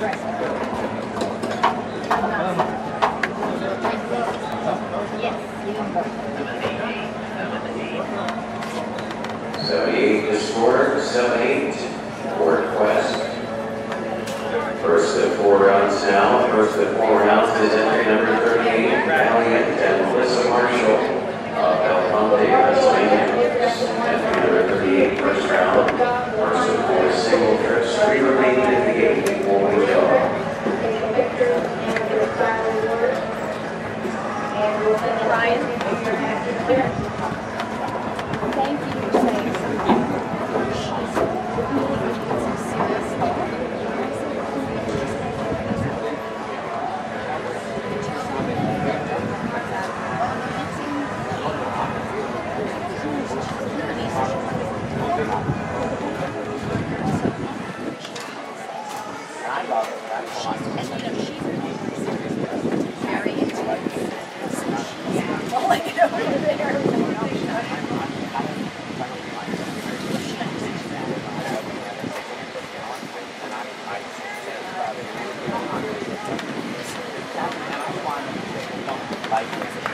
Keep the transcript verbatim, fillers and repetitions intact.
seventy-eight is scored, seven eight for request. First of four rounds now. First of four rounds is entry number thirty-eight, Valiant and Melissa Marshall of Belmonte, Pennsylvania. Entry number thirty-eight, first round. First of four single trips, three remaining at the gate before we go. Ryan. Thank you. Like